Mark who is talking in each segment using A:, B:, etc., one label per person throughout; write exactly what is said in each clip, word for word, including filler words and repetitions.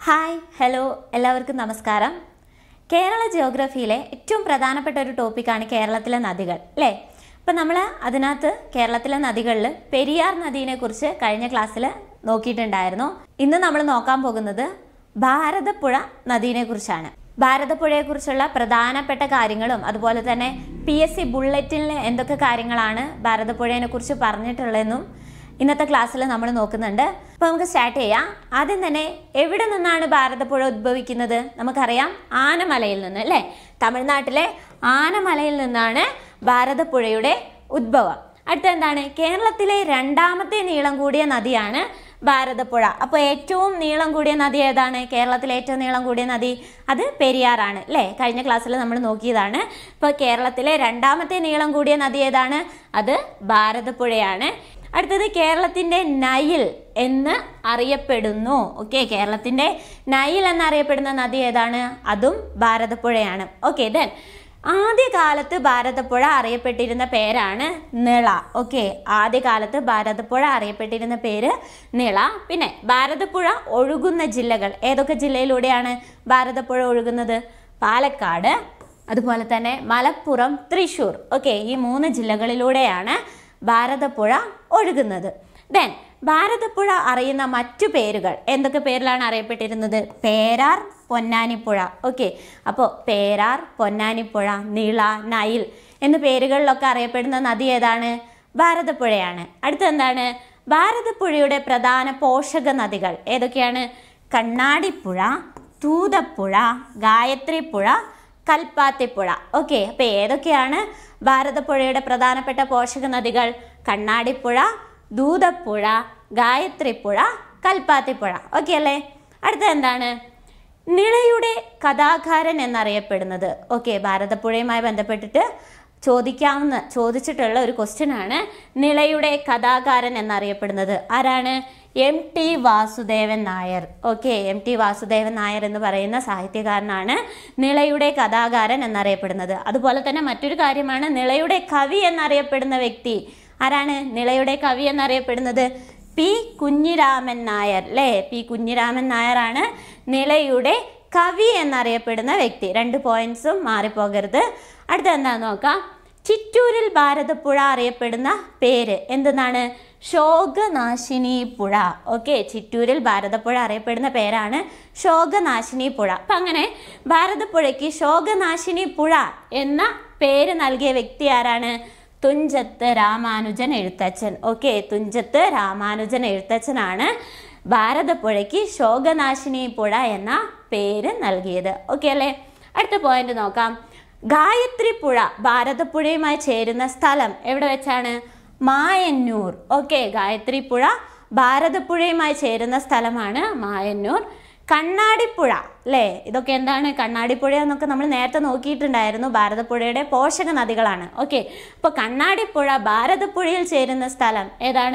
A: Hi hello എല്ലാവർക്കും നമസ്കാരം. കേരള ജിയോഗ്രഫിയിലെ ഏറ്റവും പ്രധാനപ്പെട്ട ഒരു ടോപ്പിക്കാണ് കേരളത്തിലെ നദികൾ അല്ലേ. അപ്പം നമ്മൾ അതിനകത്ത് കേരളത്തിലെ നദികളിൽ പെരിയാർ നദീനെ കുറിച്ച് കഴിഞ്ഞ ക്ലാസ്സിൽ നോക്കിയിട്ടുണ്ടായിരുന്നു. ഇന്ന് നമ്മൾ നോക്കാൻ പോകുന്നത് ഭാരതപ്പുഴ നദീനെ കുറിച്ചാണ്. ഭാരതപ്പുഴയെക്കുറിച്ചുള്ള പ്രധാനപ്പെട്ട കാര്യങ്ങളും അതുപോലെ തന്നെ പി എസ് സി ബുള്ളറ്റിനിൽ എന്തൊക്കെ കാര്യങ്ങളാണ് ഭാരതപ്പുഴയെ കുറിച്ച് പറഞ്ഞിട്ടുള്ളതെന്നും ഇന്നത്തെ ക്ലാസ്സിൽ നമ്മൾ നോക്കുന്നുണ്ട്. അപ്പോൾ നമുക്ക് സ്റ്റാർട്ട് ചെയ്യാം. ആദ്യം തന്നെ എവിടെ നിന്നാണ് ഭാരതപ്പുഴ ഉദ്ഭവിക്കുന്നത്? നമുക്കറിയാം, ആനമലയിൽ നിന്ന് അല്ലേ. തമിഴ്നാട്ടിലെ ആനമലയിൽ നിന്നാണ് ഭാരതപ്പുഴയുടെ ഉദ്ഭവം. അടുത്ത എന്താണ്? കേരളത്തിലെ രണ്ടാമത്തെ നീളം കൂടിയ നദിയാണ് ഭാരതപ്പുഴ. അപ്പോൾ ഏറ്റവും നീളം കൂടിയ നദി ഏതാണ്? കേരളത്തിലെ ഏറ്റവും നീളം കൂടിയ നദി അത് പെരിയാറാണ് അല്ലേ. കഴിഞ്ഞ ക്ലാസ്സിൽ നമ്മൾ നോക്കിയതാണ്. ഇപ്പോൾ കേരളത്തിലെ രണ്ടാമത്തെ നീളം കൂടിയ നദി ഏതാണ്? അത് ഭാരതപ്പുഴയാണ്. അടുത്തത് കേരളത്തിൻ്റെ നൈൽ എന്ന് അറിയപ്പെടുന്നു. ഓക്കെ, കേരളത്തിൻ്റെ നൈൽ എന്നറിയപ്പെടുന്ന നദി ഏതാണ്? അതും ഭാരതപ്പുഴയാണ്. ഓക്കെ, ദെൻ ആദ്യകാലത്ത് ഭാരതപ്പുഴ അറിയപ്പെട്ടിരുന്ന പേരാണ് നിള. ഓക്കെ, ആദ്യകാലത്ത് ഭാരതപ്പുഴ അറിയപ്പെട്ടിരുന്ന പേര് നിള. പിന്നെ ഭാരതപ്പുഴ ഒഴുകുന്ന ജില്ലകൾ ഏതൊക്കെ ജില്ലയിലൂടെയാണ് ഭാരതപ്പുഴ ഒഴുകുന്നത്? പാലക്കാട്, അതുപോലെ തന്നെ മലപ്പുറം, തൃശ്ശൂർ. ഓക്കെ, ഈ മൂന്ന് ജില്ലകളിലൂടെയാണ് ഭാരതപ്പുഴ ഒഴുകുന്നത്. ദെൻ ഭാരതപ്പുഴ അറിയുന്ന മറ്റു പേരുകൾ എന്തൊക്കെ പേരിലാണ് അറിയപ്പെട്ടിരുന്നത്? പേരാർ, പൊന്നാനിപ്പുഴ. ഓക്കെ, അപ്പോൾ പേരാർ, പൊന്നാനിപ്പുഴ, നിള, നൈൽ എന്ന പേരുകളിലൊക്കെ അറിയപ്പെടുന്ന നദി ഏതാണ്? ഭാരതപ്പുഴയാണ്. അടുത്ത എന്താണ്? ഭാരതപ്പുഴയുടെ പ്രധാന പോഷക നദികൾ ഏതൊക്കെയാണ്? കണ്ണാടിപ്പുഴ, തൂതപ്പുഴ, ഗായത്രിപ്പുഴ, കൽപ്പാത്തിപ്പുഴ. ഓക്കെ, അപ്പോൾ ഏതൊക്കെയാണ് ഭാരതപ്പുഴയുടെ പ്രധാനപ്പെട്ട പോഷക നദികൾ? കണ്ണാടിപ്പുഴ, ദൂതപ്പുഴ, ഗായത്രിപ്പുഴ, കൽപ്പാത്തിപ്പുഴ. ഓക്കെ അല്ലേ. അടുത്ത എന്താണ്? നിളയുടെ കഥാകാരൻ എന്നറിയപ്പെടുന്നത്. ഓക്കെ, ഭാരതപ്പുഴയുമായി ബന്ധപ്പെട്ടിട്ട് ചോദിക്കാവുന്ന ചോദിച്ചിട്ടുള്ള ഒരു ക്വസ്റ്റ്യൻ ആണ് നിളയുടെ കഥാകാരൻ എന്നറിയപ്പെടുന്നത്. ആരാണ്? M T Vasudevan Nair. Okay, M T Vasudevan Nair എന്ന് പറയുന്ന സാഹിത്യകാരനാണ് നിളയുടെ കഥാകാരൻ എന്നറിയപ്പെടുന്നത്. അതുപോലെ തന്നെ മറ്റൊരു കാര്യമാണ് നിളയുടെ കവി എന്നറിയപ്പെടുന്ന വ്യക്തി. ആരാണ് നിളയുടെ കവി എന്നറിയപ്പെടുന്നത്? പി കുഞ്ഞിരാമൻ നായർ അല്ലേ. പി കുഞ്ഞിരാമൻ നായരാണ് നിളയുടെ കവി എന്നറിയപ്പെടുന്ന വ്യക്തി. രണ്ട് പോയിന്റ്സും മാറിപ്പോകരുത്. അടുത്ത എന്താണെന്ന് നോക്കാം. ചിറ്റൂരിൽ ഭാരതപ്പുഴ അറിയപ്പെടുന്ന പേര് എന്തെന്നാണ്? ശോകനാശിനി പുഴ. ഓക്കെ, ചിറ്റൂരിൽ ഭാരതപ്പുഴ അറിയപ്പെടുന്ന പേരാണ് ശോകനാശിനി പുഴ. അപ്പം അങ്ങനെ ഭാരതപ്പുഴയ്ക്ക് ശോകനാശിനി പുഴ എന്ന പേര് നൽകിയ വ്യക്തി ആരാണ്? തുഞ്ചത്ത് രാമാനുജൻ എഴുത്തച്ഛൻ. ഓക്കെ, തുഞ്ചത്ത് രാമാനുജൻ എഴുത്തച്ഛനാണ് ഭാരതപ്പുഴയ്ക്ക് ശോകനാശിനി പുഴ എന്ന പേര് നൽകിയത്. ഓക്കെ അല്ലേ. അടുത്ത പോയിന്റ് നോക്കാം. ഗായത്രി പുഴ ഭാരതപ്പുഴയുമായി ചേരുന്ന സ്ഥലം എവിടെ വെച്ചാണ്? മായന്നൂർ. ഓക്കെ, ഗായത്രി പുഴ ഭാരതപ്പുഴയുമായി ചേരുന്ന സ്ഥലമാണ് മായന്നൂർ. കണ്ണാടിപ്പുഴ അല്ലേ. ഇതൊക്കെ എന്താണ്? കണ്ണാടിപ്പുഴ എന്നൊക്കെ നമ്മൾ നേരത്തെ നോക്കിയിട്ടുണ്ടായിരുന്നു. ഭാരതപ്പുഴയുടെ പോഷക നദികളാണ്. ഓക്കെ, അപ്പോൾ കണ്ണാടിപ്പുഴ ഭാരതപ്പുഴയിൽ ചേരുന്ന സ്ഥലം ഏതാണ്?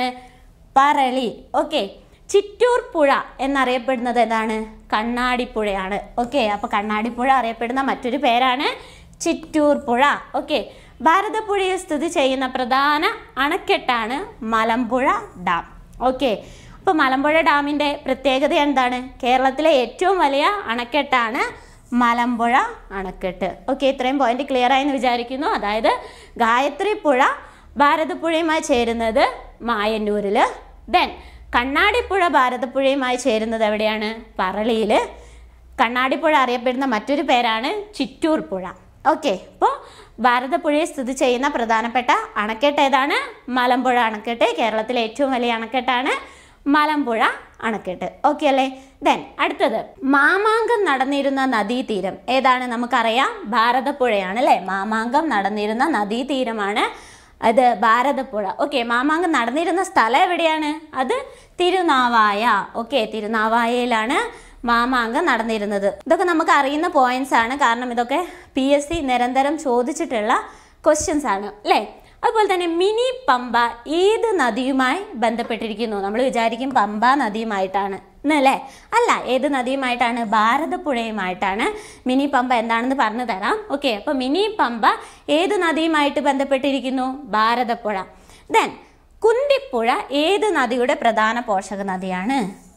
A: പറളി. ഓക്കെ, ചിറ്റൂർ പുഴ എന്നറിയപ്പെടുന്നത് എന്താണ്? കണ്ണാടിപ്പുഴയാണ്. ഓക്കെ, അപ്പോൾ കണ്ണാടിപ്പുഴ അറിയപ്പെടുന്ന മറ്റൊരു പേരാണ് ചിറ്റൂർ പുഴ. ഓക്കെ, ഭാരതപ്പുഴയിൽ സ്ഥിതി ചെയ്യുന്ന പ്രധാന അണക്കെട്ടാണ് മലമ്പുഴ ഡാം. ഓക്കെ, അപ്പോൾ മലമ്പുഴ ഡാമിൻ്റെ പ്രത്യേകത എന്താണ്? കേരളത്തിലെ ഏറ്റവും വലിയ അണക്കെട്ടാണ് മലമ്പുഴ അണക്കെട്ട്. ഓക്കെ, ഇത്രയും പോയിന്റ് ക്ലിയർ ആയെന്ന് വിചാരിക്കുന്നു. അതായത് ഗായത്രി പുഴ ഭാരതപ്പുഴയുമായി ചേരുന്നത് മായന്നൂരിൽ. ദെൻ കണ്ണാടിപ്പുഴ ഭാരതപ്പുഴയുമായി ചേരുന്നത് എവിടെയാണ്? പറളിയിൽ. കണ്ണാടിപ്പുഴ അറിയപ്പെടുന്ന മറ്റൊരു പേരാണ് ചിറ്റൂർ പുഴ. ഓക്കെ, അപ്പോൾ ഭാരതപ്പുഴയിൽ സ്ഥിതി ചെയ്യുന്ന പ്രധാനപ്പെട്ട അണക്കെട്ട് ഏതാണ്? മലമ്പുഴ അണക്കെട്ട്. കേരളത്തിലെ ഏറ്റവും വലിയ അണക്കെട്ടാണ് മലമ്പുഴ അണക്കെട്ട്. ഓക്കെ അല്ലേ. ദെൻ അടുത്തത് മാമാങ്കം നടന്നിരുന്ന നദീതീരം ഏതാണ്? നമുക്കറിയാം, ഭാരതപ്പുഴയാണ് അല്ലേ. മാമാങ്കം നടന്നിരുന്ന നദീതീരമാണ് അത് ഭാരതപ്പുഴ. ഓക്കെ, മാമാങ്കം നടന്നിരുന്ന സ്ഥലം എവിടെയാണ്? അത് തിരുനാവായ. ഓക്കെ, തിരുനാവായയിലാണ് മാമാങ്കം നടന്നിരുന്നത്. ഇതൊക്കെ നമുക്ക് അറിയുന്ന പോയിന്റ്സ് ആണ്, കാരണം ഇതൊക്കെ പി എസ് സി നിരന്തരം ചോദിച്ചിട്ടുള്ള ക്വസ്റ്റ്യൻസ് ആണ് അല്ലേ. അതുപോലെ തന്നെ മിനി പമ്പ ഏത് നദിയുമായി ബന്ധപ്പെട്ടിരിക്കുന്നു? നമ്മൾ വിചാരിക്കും പമ്പ നദിയുമായിട്ടാണ് എന്നല്ലേ. അല്ല, ഏത് നദിയുമായിട്ടാണ്? ഭാരതപ്പുഴയുമായിട്ടാണ്. മിനി പമ്പ എന്താണെന്ന് പറഞ്ഞു തരാം. ഓക്കെ, അപ്പോൾ മിനി പമ്പ ഏത് നദിയുമായിട്ട് ബന്ധപ്പെട്ടിരിക്കുന്നു? ഭാരതപ്പുഴ. ദെൻ കുന്തിപ്പുഴ ഏത് നദിയുടെ പ്രധാന പോഷക നദിയാണ്?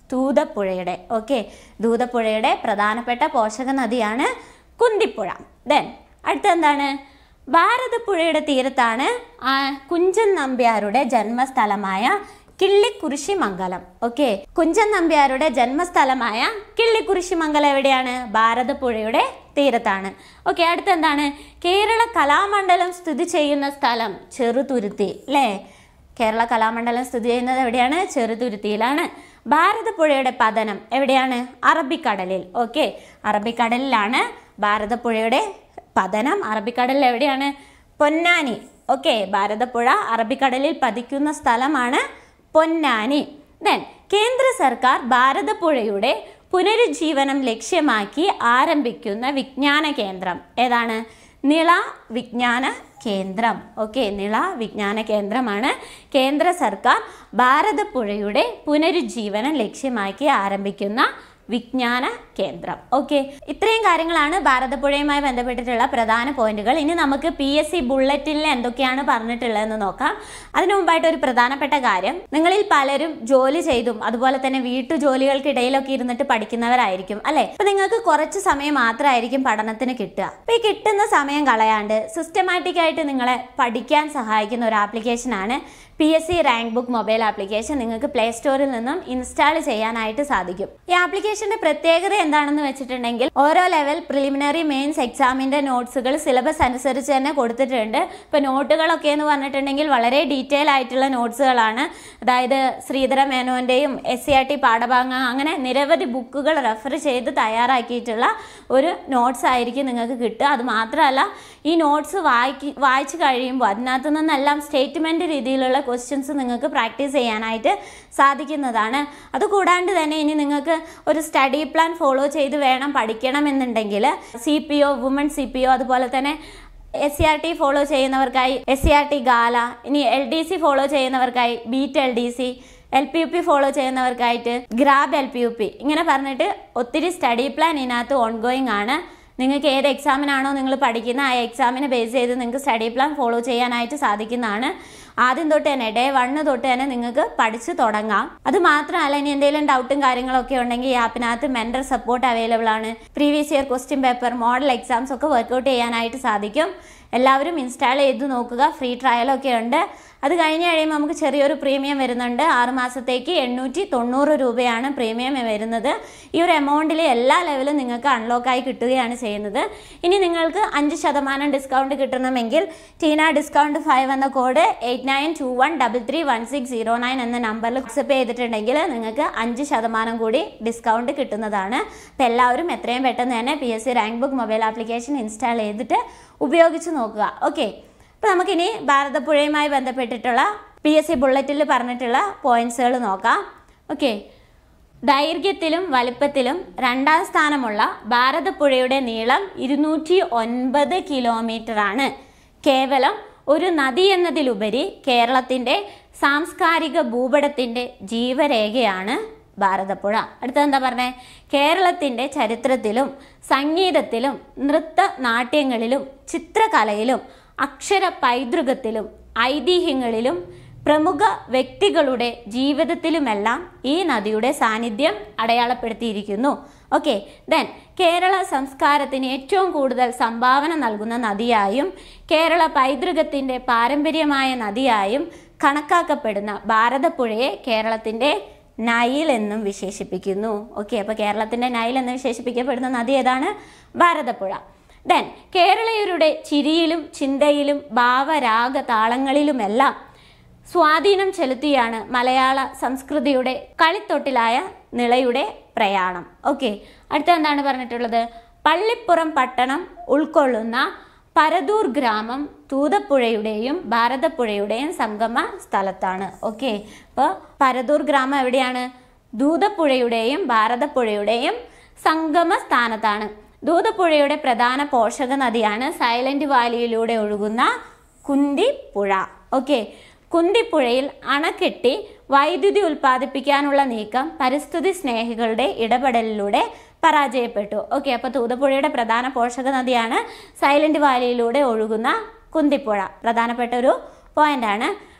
A: ദൂതപ്പുഴയുടെ. ഓക്കെ, ദൂതപ്പുഴയുടെ പ്രധാനപ്പെട്ട പോഷക നദിയാണ് കുന്തിപ്പുഴ. ദെൻ അടുത്ത എന്താണ്? ഭാരതപ്പുഴയുടെ തീരത്താണ് കുഞ്ചൻ നമ്പ്യാരുടെ ജന്മസ്ഥലമായ കിള്ളിക്കുറിശിമംഗലം. ഓക്കെ, കുഞ്ചൻ നമ്പ്യാരുടെ ജന്മസ്ഥലമായ കിള്ളിക്കുറിശിമംഗലം എവിടെയാണ്? ഭാരതപ്പുഴയുടെ തീരത്താണ്. ഓക്കെ, അടുത്ത എന്താണ്? കേരള കലാമണ്ഡലം സ്ഥിതി ചെയ്യുന്ന സ്ഥലം ചെറുതുരുത്തി. അല്ലേ, കേരള കലാമണ്ഡലം സ്ഥിതി ചെയ്യുന്നത് എവിടെയാണ്? ചെറുതുരുത്തിയിലാണ്. ഭാരതപ്പുഴയുടെ പതനം എവിടെയാണ്? അറബിക്കടലിൽ. ഓക്കെ, അറബിക്കടലിലാണ് ഭാരതപ്പുഴയുടെ പതനം. അറബിക്കടലിൽ എവിടെയാണ്? പൊന്നാനി. ഓക്കെ, ഭാരതപ്പുഴ അറബിക്കടലിൽ പതിക്കുന്ന സ്ഥലമാണ് പൊന്നാനി. ദെൻ കേന്ദ്ര സർക്കാർ ഭാരതപ്പുഴയുടെ പുനരുജ്ജീവനം ലക്ഷ്യമാക്കി ആരംഭിക്കുന്ന വിജ്ഞാന കേന്ദ്രം ഏതാണ്? നിള വിജ്ഞാന കേന്ദ്രം. ഓക്കെ, നിള വിജ്ഞാന കേന്ദ്രമാണ് കേന്ദ്ര സർക്കാർ ഭാരതപ്പുഴയുടെ പുനരുജ്ജീവനം ലക്ഷ്യമാക്കി ആരംഭിക്കുന്ന വിജ്ഞാന കേന്ദ്രം. ഓക്കെ, ഇത്രയും കാര്യങ്ങളാണ് ഭാരതപ്പുഴയുമായി ബന്ധപ്പെട്ടിട്ടുള്ള പ്രധാന പോയിന്റുകൾ. ഇനി നമുക്ക് പി എസ് സി ബുള്ളറ്റിൽ എന്തൊക്കെയാണ് പറഞ്ഞിട്ടുള്ളതെന്ന് നോക്കാം. അതിനു മുമ്പായിട്ട് ഒരു പ്രധാനപ്പെട്ട കാര്യം, നിങ്ങളിൽ പലരും ജോലി ചെയ്തും അതുപോലെ തന്നെ വീട്ടു ജോലികൾക്കിടയിലൊക്കെ ഇരുന്നിട്ട് പഠിക്കുന്നവരായിരിക്കും അല്ലെ. അപ്പൊ നിങ്ങൾക്ക് കുറച്ച് സമയം മാത്രമായിരിക്കും പഠനത്തിന് കിട്ടുക. അപ്പൊ ഈ കിട്ടുന്ന സമയം കളയാണ്ട് സിസ്റ്റമാറ്റിക് ആയിട്ട് നിങ്ങളെ പഠിക്കാൻ സഹായിക്കുന്ന ഒരു ആപ്ലിക്കേഷനാണ് P S C rank book mobile application. നിങ്ങൾക്ക് പ്ലേ സ്റ്റോറിൽ നിന്നും ഇൻസ്റ്റാൾ ചെയ്യാനായിട്ട് സാധിക്കും. ഈ ആപ്ലിക്കേഷന്റെ പ്രത്യേകത എന്താണെന്ന് വെച്ചിട്ടുണ്ടെങ്കിൽ ഓരോ ലെവൽ പ്രിലിമിനറി മെയിൻസ് എക്സാമിന്റെ നോട്ട്സുകൾ സിലബസ് അനുസരിച്ച് തന്നെ കൊടുത്തിട്ടുണ്ട്. ഇപ്പൊ നോട്ടുകളൊക്കെ എന്ന് പറഞ്ഞിട്ടുണ്ടെങ്കിൽ വളരെ ഡീറ്റെയിൽ ആയിട്ടുള്ള നോട്ട്സുകളാണ്. അതായത് ശ്രീധര മേനോന്റെയും എസ് സി ആർ ടി പാഠഭാഗം അങ്ങനെ നിരവധി ബുക്കുകൾ റെഫർ ചെയ്ത് തയ്യാറാക്കിയിട്ടുള്ള ഒരു നോട്ട്സ് ആയിരിക്കും നിങ്ങൾക്ക് കിട്ടുക. അത് മാത്രമല്ല, ഈ നോട്ട്സ് വായിക്കി വായിച്ചു കഴിയുമ്പോൾ അതിനകത്ത് നിന്നെല്ലാം സ്റ്റേറ്റ്മെന്റ് രീതിയിലുള്ള ക്വസ്റ്റ്യൻസ് നിങ്ങൾക്ക് പ്രാക്ടീസ് ചെയ്യാനായിട്ട് സാധിക്കുന്നതാണ്. അതുകൂടാണ്ട് തന്നെ ഇനി നിങ്ങൾക്ക് ഒരു സ്റ്റഡി പ്ലാൻ ഫോളോ ചെയ്ത് വേണം പഠിക്കണം എന്നുണ്ടെങ്കിൽ C P O woman C P O അതുപോലെ തന്നെ S C R T follow ചെയ്യുന്നവർക്കായി S C R T gala, ഇനി എൽ ഡി സി ഫോളോ ചെയ്യുന്നവർക്കായി beat L D C, L P U P follow ചെയ്യുന്നവർക്കായിട്ട് grab L P U P, ഇങ്ങനെ പറഞ്ഞിട്ട് ഒത്തിരി study plan ഇതിനകത്ത് ഓൺഗോയിങ് ആണ്. നിങ്ങൾക്ക് ഏത് എക്സാമിനാണോ നിങ്ങൾ പഠിക്കുന്ന ആ എക്സാമിനെ ബേസ് ചെയ്ത് നിങ്ങൾക്ക് സ്റ്റഡി പ്ലാൻ ഫോളോ ചെയ്യാനായിട്ട് സാധിക്കുന്നതാണ്. ആദ്യം തൊട്ട് തന്നെ ഡേ വണ്ണ് തൊട്ട് തന്നെ നിങ്ങൾക്ക് പഠിച്ചു തുടങ്ങാം. അത് മാത്രമല്ല, ഇനി എന്തെങ്കിലും ഡൗട്ടും കാര്യങ്ങളൊക്കെ ഉണ്ടെങ്കിൽ ഈ ആപ്പിനകത്ത് മെന്റർ സപ്പോർട്ട് അവൈലബിൾ ആണ്. Previous year question paper, model exams ഒക്കെ വർക്ക്ഔട്ട് ചെയ്യാനായിട്ട് സാധിക്കും. എല്ലാവരും ഇൻസ്റ്റാൾ ചെയ്ത് നോക്കുക. ഫ്രീ ട്രയലൊക്കെ ഉണ്ട്. അത് കഴിഞ്ഞ് കഴിയുമ്പോൾ നമുക്ക് ചെറിയൊരു പ്രീമിയം വരുന്നുണ്ട്. ആറ് മാസത്തേക്ക് എണ്ണൂറ്റി തൊണ്ണൂറ് രൂപയാണ് പ്രീമിയം വരുന്നത്. ഈ ഒരു എമൗണ്ടിൽ എല്ലാ ലെവലും നിങ്ങൾക്ക് അൺലോക്കായി കിട്ടുകയാണ് ചെയ്യുന്നത്. ഇനി നിങ്ങൾക്ക് അഞ്ച് ശതമാനം ഡിസ്കൗണ്ട് കിട്ടണമെങ്കിൽ ടീന ഡിസ്കൗണ്ട് ഫൈവ് എന്ന code eight nine two one double three one six zero nine എന്ന നമ്പറിൽ വാട്സപ്പ് ചെയ്തിട്ടുണ്ടെങ്കിൽ നിങ്ങൾക്ക് അഞ്ച് ശതമാനം കൂടി ഡിസ്കൗണ്ട് കിട്ടുന്നതാണ്. അപ്പം എല്ലാവരും എത്രയും പെട്ടെന്ന് തന്നെ P S C rank book mobile application install ചെയ്തിട്ട് ഉപയോഗിച്ച് നോക്കുക. ഓക്കെ, അപ്പോൾ നമുക്കിനി ഭാരതപ്പുഴയുമായി ബന്ധപ്പെട്ടിട്ടുള്ള പി എസ് സി ബുള്ളറ്റിൽ പറഞ്ഞിട്ടുള്ള പോയിന്റ്സുകൾ നോക്കാം. ഓക്കെ, ദൈർഘ്യത്തിലും വലിപ്പത്തിലും രണ്ടാം സ്ഥാനമുള്ള ഭാരതപ്പുഴയുടെ നീളം ഇരുന്നൂറ്റി ഒൻപത് കിലോമീറ്റർ ആണ്. കേവലം ഒരു നദി എന്നതിലുപരി കേരളത്തിൻ്റെ സാംസ്കാരിക ഭൂപടത്തിൻ്റെ ജീവരേഖയാണ് ഭാരതപ്പുഴ. അടുത്തെന്താ പറഞ്ഞേ? കേരളത്തിൻ്റെ ചരിത്രത്തിലും സംഗീതത്തിലും നൃത്ത നാട്യങ്ങളിലും ചിത്രകലയിലും അക്ഷര പൈതൃകത്തിലും ഐതിഹ്യങ്ങളിലും പ്രമുഖ വ്യക്തികളുടെ ജീവിതത്തിലുമെല്ലാം ഈ നദിയുടെ സാന്നിധ്യം അടയാളപ്പെടുത്തിയിരിക്കുന്നു. ഓക്കെ, ദെൻ കേരള സംസ്കാരത്തിന് ഏറ്റവും കൂടുതൽ സംഭാവന നൽകുന്ന നദിയായും കേരള പൈതൃകത്തിൻ്റെ പാരമ്പര്യമായ നദിയായും കണക്കാക്കപ്പെടുന്ന ഭാരതപ്പുഴയെ കേരളത്തിൻ്റെ നൈൽ എന്നും വിശേഷിപ്പിക്കുന്നു. ഓക്കെ, അപ്പോൾ കേരളത്തിൻ്റെ നൈൽ എന്ന് വിശേഷിപ്പിക്കപ്പെടുന്ന നദി ഏതാണ്? ഭാരതപ്പുഴ. ദെൻ കേരളീയരുടെ ചിരിയിലും ചിന്തയിലും ഭാവരാഗ താളങ്ങളിലുമെല്ലാം സ്വാധീനം ചെലുത്തിയാണ് മലയാള സംസ്കൃതിയുടെ കളിത്തൊട്ടിലായ നിളയുടെ പ്രയാണം. ഓക്കെ, അടുത്ത എന്താണ് പറഞ്ഞിട്ടുള്ളത്? പള്ളിപ്പുറം പട്ടണം ഉൾക്കൊള്ളുന്ന പരദൂർ ഗ്രാമം തൂതപ്പുഴയുടെയും ഭാരതപ്പുഴയുടെയും സംഗമ സ്ഥലത്താണ്. ഓക്കെ, അപ്പോൾ പരദൂർ ഗ്രാമം എവിടെയാണ്? തൂതപ്പുഴയുടെയും ഭാരതപ്പുഴയുടെയും സംഗമ സ്ഥാനത്താണ്. തൂതപ്പുഴയുടെ പ്രധാന പോഷക നദിയാണ് സൈലന്റ് വാലിയിലൂടെ ഒഴുകുന്ന കുന്തിപ്പുഴ. ഓക്കെ, കുന്തിപ്പുഴയിൽ അണക്കെട്ടി വൈദ്യുതി ഉൽപ്പാദിപ്പിക്കാനുള്ള നീക്കം പരിസ്ഥിതി സ്നേഹികളുടെ ഇടപെടലിലൂടെ പരാജയപ്പെട്ടു. ഓക്കെ, അപ്പോൾ തൂതപ്പുഴയുടെ പ്രധാന പോഷക നദിയാണ് സൈലന്റ് വാലിയിലൂടെ ഒഴുകുന്ന കുന്തിപ്പുഴ. പ്രധാനപ്പെട്ട ഒരു പോയിന്റ് ആണ്.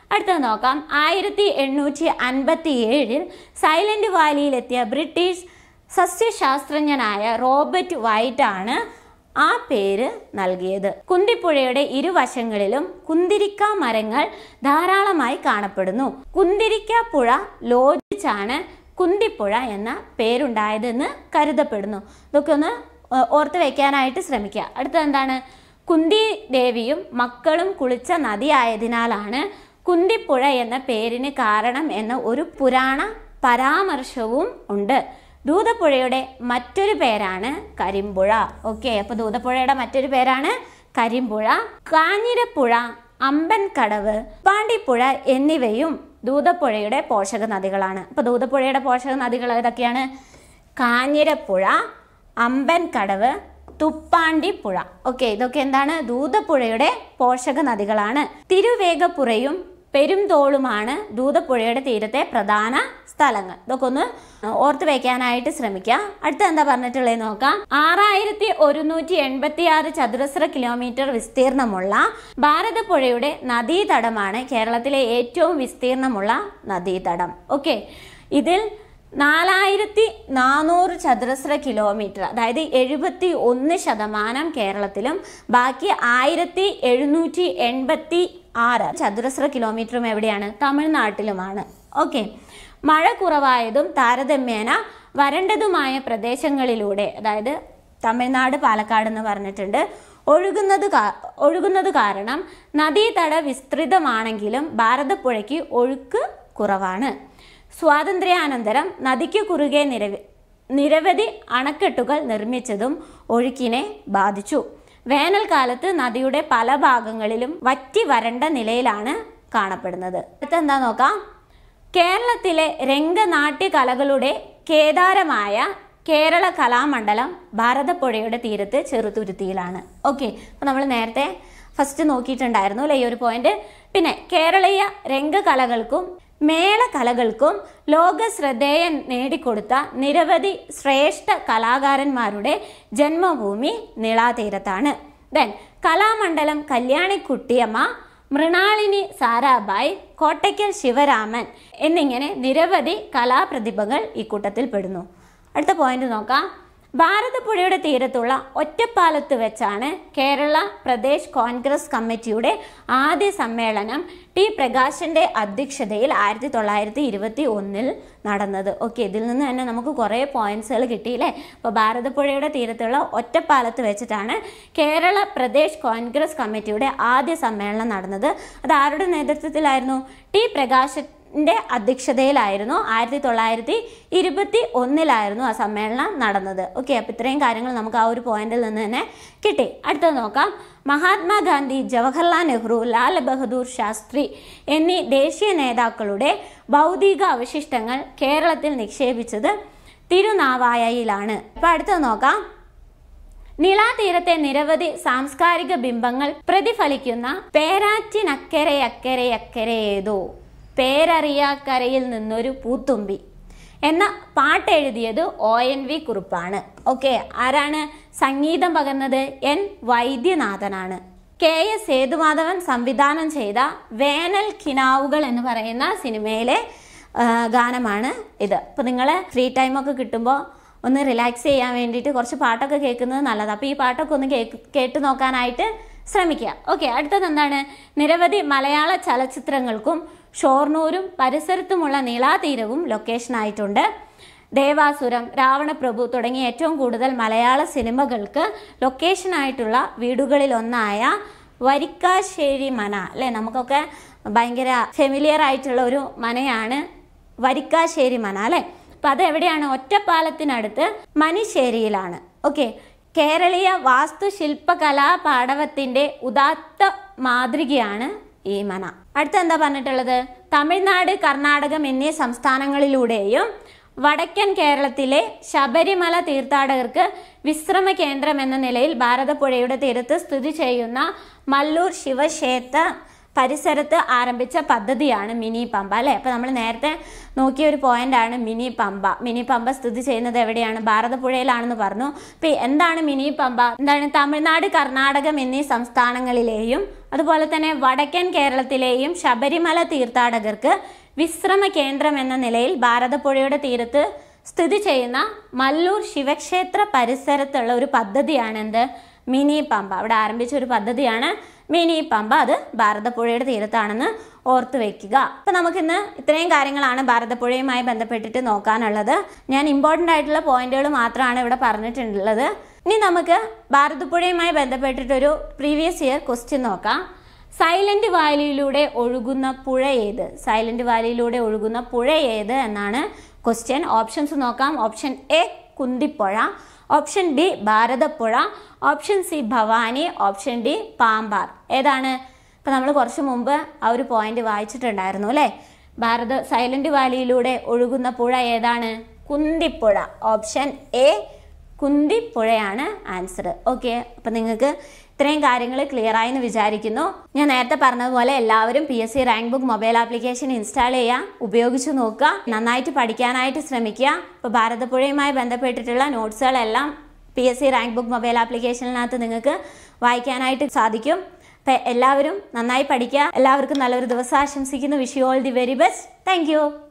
A: അടുത്തത് നോക്കാം. ആയിരത്തി എണ്ണൂറ്റി അൻപത്തി ഏഴിൽ സൈലന്റ് വാലിയിലെത്തിയ ബ്രിട്ടീഷ് സസ്യശാസ്ത്രജ്ഞനായ റോബർട്ട് വൈറ്റ് ആണ് ആ പേര് നൽകിയത്. കുന്തിപ്പുഴയുടെ ഇരുവശങ്ങളിലും കുന്തിരിക്ക മരങ്ങൾ ധാരാളമായി കാണപ്പെടുന്നു. കുന്തിരിക്ക പുഴ ലോചിച്ചാണ് കുന്തിപ്പുഴ എന്ന പേരുണ്ടായതെന്ന് കരുതപ്പെടുന്നു. ഇതൊക്കെ ഒന്ന് ഓർത്ത് വെക്കാനായിട്ട് ശ്രമിക്കുക. അടുത്തത് എന്താണ്? കുന്തി ദേവിയും മക്കളും കുളിച്ച നദിയായതിനാലാണ് കുന്തിപ്പുഴ എന്ന പേരിന് കാരണം എന്ന ഒരു പുരാണ പരാമർശവും ഉണ്ട്. ദൂതപ്പുഴയുടെ മറ്റൊരു പേരാണ് കരിമ്പുഴ. ഓക്കെ, അപ്പൊ ദൂതപ്പുഴയുടെ മറ്റൊരു പേരാണ് കരിമ്പുഴ. കാഞ്ഞിരപ്പുഴ, അമ്പൻകടവ്, പാണ്ടിപ്പുഴ എന്നിവയും ദൂതപ്പുഴയുടെ പോഷക നദികളാണ്. അപ്പൊ ദൂതപ്പുഴയുടെ പോഷക നദികൾ ഏതൊക്കെയാണ്? കാഞ്ഞിരപ്പുഴ, അമ്പൻകടവ്, തുപ്പാണ്ടിപ്പുഴ. ഓക്കെ, ഇതൊക്കെ എന്താണ്? ദൂതപ്പുഴയുടെ പോഷക നദികളാണ്. തിരുവേഗപ്പുറയും പെരുംതോളുമാണ് ദൂതപ്പുഴയുടെ തീരത്തെ പ്രധാന സ്ഥലങ്ങൾ. ഇതൊക്കെ ഒന്ന് ഓർത്ത് വെക്കാനായിട്ട് ശ്രമിക്കുക. അടുത്ത എന്താ പറഞ്ഞിട്ടുള്ളത് നോക്കാം. ആറായിരത്തി ഒരുന്നൂറ്റി എൺപത്തി ആറ് ചതുരശ്ര കിലോമീറ്റർ വിസ്തീർണമുള്ള ഭാരതപ്പുഴയുടെ നദീതടമാണ് കേരളത്തിലെ ഏറ്റവും വിസ്തീർണമുള്ള നദീതടം. ഓക്കെ, ഇതിൽ നാലായിരത്തി നാനൂറ് ചതുരശ്ര കിലോമീറ്റർ, അതായത് എഴുപത്തി ഒന്ന് ശതമാനം കേരളത്തിലും ബാക്കി ആയിരത്തി എഴുന്നൂറ്റി എൺപത്തി ആറ് ചതുരശ്ര കിലോമീറ്ററും എവിടെയാണ്? തമിഴ്നാട്ടിലുമാണ്. ഓക്കെ, മഴ കുറവായതും താരതമ്യേന വരണ്ടതുമായ പ്രദേശങ്ങളിലൂടെ, അതായത് തമിഴ്നാട്, പാലക്കാട് എന്ന് പറഞ്ഞിട്ടുണ്ട്, ഒഴുകുന്നത് ഒഴുകുന്നത് കാരണം നദീതട വിസ്തൃതമാണെങ്കിലും ഭാരതപ്പുഴയ്ക്ക് ഒഴുക്ക് കുറവാണ്. സ്വാതന്ത്ര്യാനന്തരം നദിക്ക് കുറുകെ നിരവധി നിരവധി അണക്കെട്ടുകൾ നിർമ്മിച്ചതും ഒഴുക്കിനെ ബാധിച്ചു. വേനൽക്കാലത്ത് നദിയുടെ പല ഭാഗങ്ങളിലും വറ്റി വരണ്ട നിലയിലാണ് കാണപ്പെടുന്നത്. അടുത്തെന്താ നോക്കാം. കേരളത്തിലെ രംഗനാട്യ കലകളുടെ കേദാരമായ കേരള കലാമണ്ഡലം ഭാരതപ്പുഴയുടെ തീരത്ത് ചെറുതുരുത്തിയിലാണ്. ഓക്കെ, അപ്പൊ നമ്മൾ നേരത്തെ ഫസ്റ്റ് നോക്കിയിട്ടുണ്ടായിരുന്നു അല്ലെ ഈ ഒരു പോയിന്റ്. പിന്നെ കേരളീയ രംഗകലകൾക്കും മേളകലകൾക്കും ലോക ശ്രദ്ധേയ നേടിക്കൊടുത്ത നിരവധി ശ്രേഷ്ഠ കലാകാരന്മാരുടെ ജന്മഭൂമി നിളാതീരത്താണ്. ദെൻ കലാമണ്ഡലം കല്യാണിക്കുട്ടിയമ്മ, മൃണാളിനി സാരാഭായ്, കോട്ടയ്ക്കൽ ശിവരാമൻ എന്നിങ്ങനെ നിരവധി കലാപ്രതിഭകൾ ഈ കൂട്ടത്തിൽ പെടുന്നു. അടുത്ത പോയിന്റ് നോക്കാം. ഭാരതപ്പുഴയുടെ തീരത്തുള്ള ഒറ്റപ്പാലത്ത് വെച്ചാണ് കേരള പ്രദേശ് കോൺഗ്രസ് കമ്മിറ്റിയുടെ ആദ്യ സമ്മേളനം ടി പ്രകാശന്റെ അധ്യക്ഷതയിൽ ആയിരത്തി തൊള്ളായിരത്തി ഇരുപത്തി ഒന്നിൽ നടന്നത്. ഓക്കെ, ഇതിൽ നിന്ന് തന്നെ നമുക്ക് കുറേ പോയിന്റ്സുകൾ കിട്ടിയില്ലേ. അപ്പോൾ ഭാരതപ്പുഴയുടെ തീരത്തുള്ള ഒറ്റപ്പാലത്ത് വെച്ചിട്ടാണ് കേരള പ്രദേശ് കോൺഗ്രസ് കമ്മിറ്റിയുടെ ആദ്യ സമ്മേളനം നടന്നത്. അത് ആരുടെ നേതൃത്വത്തിലായിരുന്നു? ടി പ്രകാശ ന്റെ അധ്യക്ഷതയിലായിരുന്നു. ആയിരത്തി തൊള്ളായിരത്തി ഇരുപത്തി ഒന്നിലായിരുന്നു ആ സമ്മേളനം നടന്നത്. ഓക്കെ, അപ്പൊ ഇത്രയും കാര്യങ്ങൾ നമുക്ക് ആ ഒരു പോയിന്റിൽ നിന്ന് തന്നെ കിട്ടി. അടുത്തത് നോക്കാം. മഹാത്മാഗാന്ധി, ജവഹർലാൽ നെഹ്റു, ലാൽ ബഹദൂർ ശാസ്ത്രി എന്നീ ദേശീയ നേതാക്കളുടെ ഭൗതിക അവശിഷ്ടങ്ങൾ കേരളത്തിൽ നിക്ഷേപിച്ചത് തിരുനാവായയിലാണ്. അപ്പൊ അടുത്തത് നോക്കാം. നിളാതീരത്തെ നിരവധി സാംസ്കാരിക ബിംബങ്ങൾ പ്രതിഫലിക്കുന്ന പേരാറ്റിനക്കരയക്കരയക്കരയേതോ പേരറിയാക്കരയിൽ നിന്നൊരു പൂത്തുമ്പി എന്ന പാട്ട് എഴുതിയത് ഒ എൻ വി കുറുപ്പാണ്. ഓക്കെ, ആരാണ് സംഗീതം പകർന്നത്? എൻ വൈദ്യനാഥനാണ്. കെ എസ് സേതുമാധവൻ സംവിധാനം ചെയ്ത വേനൽ കിനാവുകൾ എന്ന് പറയുന്ന സിനിമയിലെ ഗാനമാണ് ഇത്. അപ്പോൾ നിങ്ങൾ ഫ്രീ ടൈമൊക്കെ കിട്ടുമ്പോൾ ഒന്ന് റിലാക്സ് ചെയ്യാൻ വേണ്ടിയിട്ട് കുറച്ച് പാട്ടൊക്കെ കേൾക്കുന്നത് നല്ലതാണ്. അപ്പോൾ ഈ പാട്ടൊക്കെ ഒന്ന് കേക്ക് കേട്ട് നോക്കാനായിട്ട് ശ്രമിക്കുക. ഓക്കെ, അടുത്തത് എന്താണ്? നിരവധി മലയാള ചലച്ചിത്രങ്ങൾക്കും ഷൊർണൂരും പരിസരത്തുമുള്ള നീളാതീരവും ലൊക്കേഷനായിട്ടുണ്ട്. ദേവാസുരം, രാവണപ്രഭു തുടങ്ങിയ ഏറ്റവും കൂടുതൽ മലയാള സിനിമകൾക്ക് ലൊക്കേഷനായിട്ടുള്ള വീടുകളിലൊന്നായ വരിക്കാശ്ശേരി മന അല്ലേ, നമുക്കൊക്കെ ഭയങ്കര ഫെമിലിയർ ആയിട്ടുള്ള ഒരു മനയാണ് വരിക്കാശ്ശേരി മന അല്ലേ. അപ്പം അതെവിടെയാണ്? ഒറ്റപ്പാലത്തിനടുത്ത് മനിശ്ശേരിയിലാണ്. ഓക്കെ, കേരളീയ വാസ്തുശില്പകലാ പാടവത്തിന്റെ ഉദാത്ത മാതൃകയാണ് ഈ മന. അടുത്ത എന്താ പറഞ്ഞിട്ടുള്ളത്? തമിഴ്നാട്, കർണാടകം എന്നീ സംസ്ഥാനങ്ങളിലൂടെയും വടക്കൻ കേരളത്തിലെ ശബരിമല തീർത്ഥാടകർക്ക് വിശ്രമ കേന്ദ്രം എന്ന നിലയിൽ ഭാരതപ്പുഴയുടെ തീരത്ത് സ്ഥിതി ചെയ്യുന്ന മല്ലൂർ ശിവക്ഷേത്ര പരിസരത്ത് ആരംഭിച്ച പദ്ധതിയാണ് മിനി പമ്പ അല്ലേ. അപ്പോൾ നമ്മൾ നേരത്തെ നോക്കിയ ഒരു പോയിന്റാണ് മിനി പമ്പ. മിനി പമ്പ സ്ഥിതി ചെയ്യുന്നത് എവിടെയാണ്? ഭാരതപ്പുഴയിലാണെന്ന് പറഞ്ഞു. അപ്പോൾ എന്താണ് മിനി പമ്പ? എന്താണ്? തമിഴ്നാട്, കർണാടകം എന്നീ സംസ്ഥാനങ്ങളിലെയും അതുപോലെ തന്നെ വടക്കൻ കേരളത്തിലെയും ശബരിമല തീർത്ഥാടകർക്ക് വിശ്രമ കേന്ദ്രം എന്ന നിലയിൽ ഭാരതപ്പുഴയുടെ തീരത്ത് സ്ഥിതി ചെയ്യുന്ന മല്ലൂർ ശിവക്ഷേത്ര പരിസരത്തുള്ള ഒരു പദ്ധതിയാണ് എന്ത് മിനി പമ്പ. അവിടെ ആരംഭിച്ച ഒരു പദ്ധതിയാണ് മിനി പമ്പ. അത് ഭാരതപ്പുഴയുടെ തീരത്താണെന്ന് ഓർത്ത് വെക്കുക. അപ്പം നമുക്കിന്ന് ഇത്രയും കാര്യങ്ങളാണ് ഭാരതപ്പുഴയുമായി ബന്ധപ്പെട്ടിട്ട് നോക്കാനുള്ളത്. ഞാൻ ഇമ്പോർട്ടൻ്റ് ആയിട്ടുള്ള പോയിന്റുകൾ മാത്രമാണ് ഇവിടെ പറഞ്ഞിട്ടുള്ളത്. ഇനി നമുക്ക് ഭാരതപ്പുഴയുമായി ബന്ധപ്പെട്ടിട്ടൊരു പ്രീവിയസ് ഇയർ ക്വസ്റ്റ്യൻ നോക്കാം. സൈലന്റ് വാലിയിലൂടെ ഒഴുകുന്ന പുഴ ഏത്? സൈലന്റ് വാലിയിലൂടെ ഒഴുകുന്ന പുഴ ഏത് എന്നാണ് ക്വസ്റ്റ്യൻ. ഓപ്ഷൻസ് നോക്കാം. Option A Kunthippuzha, option B Bharathappuzha, option C Bhavani, option D Pambar. ഏതാണ്? ഇപ്പം നമ്മൾ കുറച്ച് മുമ്പ് ആ ഒരു പോയിന്റ് വായിച്ചിട്ടുണ്ടായിരുന്നു അല്ലേ? ഭാരത സൈലന്റ് വാലിയിലൂടെ ഒഴുകുന്ന പുഴ ഏതാണ്? കുന്തിപ്പുഴ. ഓപ്ഷൻ എ കുന്തിപ്പുഴയാണ് ആൻസർ. ഓക്കെ, അപ്പം നിങ്ങൾക്ക് ഇത്രയും കാര്യങ്ങൾ ക്ലിയർ ആയെന്ന് വിചാരിക്കുന്നു. ഞാൻ നേരത്തെ പറഞ്ഞതുപോലെ എല്ലാവരും P S C rank book mobile application install ചെയ്യുക, ഉപയോഗിച്ച് നോക്കുക, നന്നായിട്ട് പഠിക്കാനായിട്ട് ശ്രമിക്കുക. ഇപ്പോൾ ഭാരതപ്പുഴയുമായി ബന്ധപ്പെട്ടിട്ടുള്ള നോട്ട്സുകളെല്ലാം P S C rank book mobile ആപ്ലിക്കേഷനിനകത്ത് നിങ്ങൾക്ക് വായിക്കാനായിട്ട് സാധിക്കും. അപ്പം എല്ലാവരും നന്നായി പഠിക്കുക. എല്ലാവർക്കും നല്ലൊരു ദിവസം ആശംസിക്കുന്നു. Wish you all the very best. Thank U.